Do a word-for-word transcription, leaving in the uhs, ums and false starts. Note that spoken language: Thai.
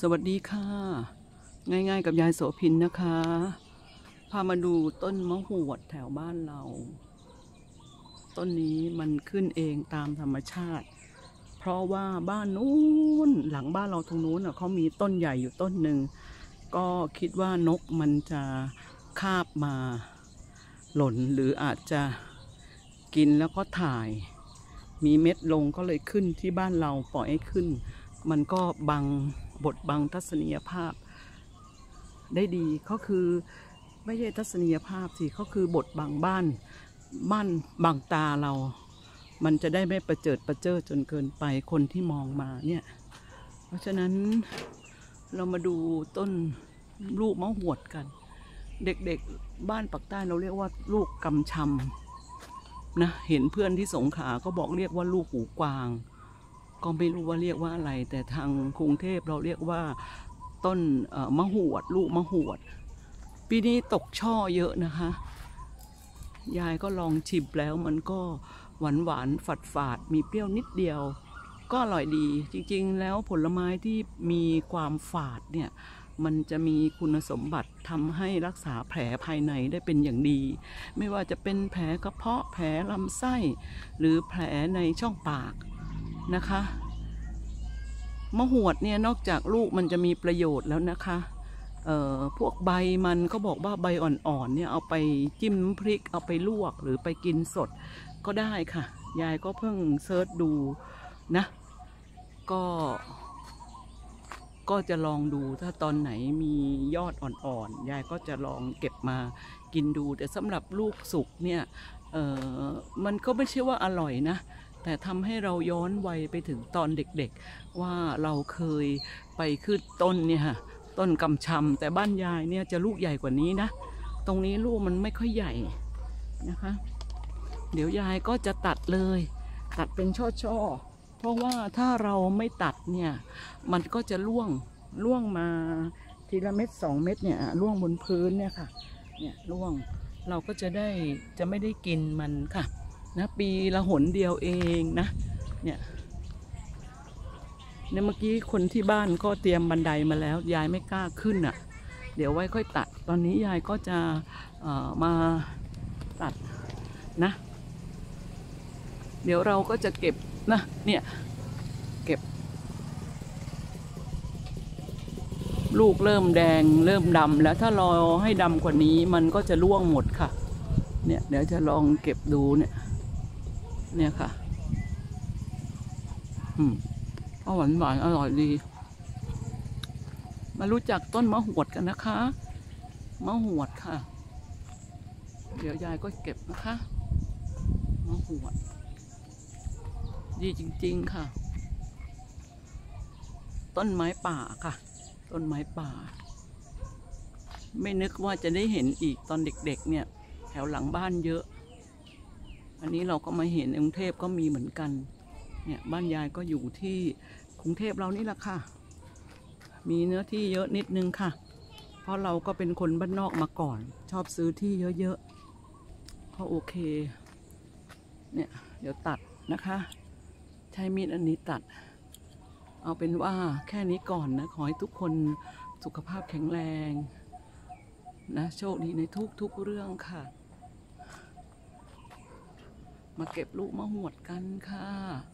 สวัสดีค่ะง่ายๆกับยายโสภินนะคะพามาดูต้นมะหวดแถวบ้านเราต้นนี้มันขึ้นเองตามธรรมชาติเพราะว่าบ้านนู้นหลังบ้านเราตรงนู้นเขามีต้นใหญ่อยู่ต้นหนึ่งก็คิดว่านกมันจะคาบมาหล่นหรืออาจจะกินแล้วก็ถ่ายมีเม็ดลงก็เลยขึ้นที่บ้านเราปล่อยให้ขึ้นมันก็บังบทบังทัศนียภาพได้ดีก็คือไม่ใช่ทัศนียภาพสิก็คือบทบังบ้านบ้านบังตาเรามันจะได้ไม่ประเจิดประเจ้อจนเกินไปคนที่มองมาเนี่ยเพราะฉะนั้นเรามาดูต้นลูกมะหวดกันเด็กๆบ้านปักใต้เราเรียกว่าลูกกำชำนะเห็นเพื่อนที่สงขลาก็บอกเรียกว่าลูกหูกวางก็ไม่รู้ว่าเรียกว่าอะไรแต่ทางกรุงเทพเราเรียกว่าต้นมะหวดลูกมะหวดปีนี้ตกช่อเยอะนะคะยายก็ลองชิมแล้วมันก็หวานหวานฝาดฝาดมีเปรี้ยวนิดเดียวก็อร่อยดีจริงๆแล้วผลไม้ที่มีความฝาดเนี่ยมันจะมีคุณสมบัติทำให้รักษาแผลภายในได้เป็นอย่างดีไม่ว่าจะเป็นแผลกระเพาะแผลลำไส้หรือแผลในช่องปากนะคะมะหวดเนี่ยนอกจากลูกมันจะมีประโยชน์แล้วนะคะเอ่อพวกใบมันก็บอกว่าใบอ่อนๆเนี่ยเอาไปจิ้มน้ำพริกเอาไปลวกหรือไปกินสดก็ได้ค่ะยายก็เพิ่งเซิร์ชดูนะก็ก็จะลองดูถ้าตอนไหนมียอดอ่อนๆยายก็จะลองเก็บมากินดูแต่สำหรับลูกสุกเนี่ยเอ่อมันก็ไม่ใช่ว่าอร่อยนะแต่ทำให้เราย้อนวัยไปถึงตอนเด็กๆว่าเราเคยไปขึ้นต้นเนี่ยค่ะต้นกำชำแต่บ้านยายเนี่ยจะลูกใหญ่กว่านี้นะตรงนี้ลูกมันไม่ค่อยใหญ่นะคะเดี๋ยวยายก็จะตัดเลยตัดเป็นช่อๆเพราะว่าถ้าเราไม่ตัดเนี่ยมันก็จะร่วงร่วงมาทีละเม็ดสองเม็ดเนี่ยร่วงบนพื้นเนี่ยค่ะเนี่ยร่วงเราก็จะได้จะไม่ได้กินมันค่ะนะปีละหนเดียวเองนะเนี่ยเนี่ยเมื่อกี้คนที่บ้านก็เตรียมบันไดมาแล้วยายไม่กล้าขึ้นอ่ะเดี๋ยวไว้ค่อยตัดตอนนี้ยายก็จะเอ่อมาตัดนะเดี๋ยวเราก็จะเก็บนะเนี่ยเก็บลูกเริ่มแดงเริ่มดำแล้วถ้ารอให้ดำกว่านี้มันก็จะร่วงหมดค่ะเนี่ยเดี๋ยวจะลองเก็บดูเนี่ยเนี่ยค่ะอืมก็หวานหวานอร่อยดีมารู้จักต้นมะหวดกันนะคะมะหวดค่ะเดี๋ยวยายก็เก็บนะคะมะหวดดีจริงๆค่ะต้นไม้ป่าค่ะต้นไม้ป่าไม่นึกว่าจะได้เห็นอีกตอนเด็กๆเนี่ยแถวหลังบ้านเยอะอันนี้เราก็มาเห็นกรุงเทพก็มีเหมือนกันเนี่ยบ้านยายก็อยู่ที่กรุงเทพเรานี่แหละค่ะมีเนื้อที่เยอะนิดนึงค่ะเพราะเราก็เป็นคนบ้านนอกมาก่อนชอบซื้อที่เยอะๆก็โอเคเนี่ยเดี๋ยวตัดนะคะใช้มีดอันนี้ตัดเอาเป็นว่าแค่นี้ก่อนนะขอให้ทุกคนสุขภาพแข็งแรงนะโชคดีในทุกๆเรื่องค่ะมาเก็บลูกมะหวดกันค่ะ